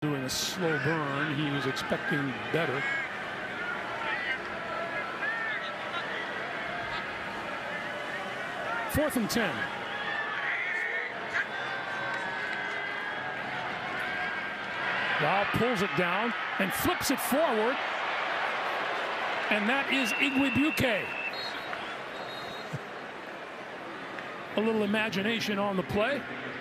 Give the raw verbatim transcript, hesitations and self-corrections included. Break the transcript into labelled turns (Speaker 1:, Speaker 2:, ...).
Speaker 1: Doing a slow burn. He was expecting better. Fourth and ten. Blough pulls it down and flips it forward. And that is Igwebuike. A little imagination on the play.